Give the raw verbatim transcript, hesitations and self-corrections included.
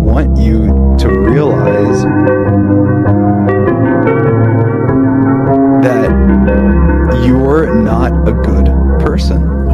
want you to realize that you're not a good person.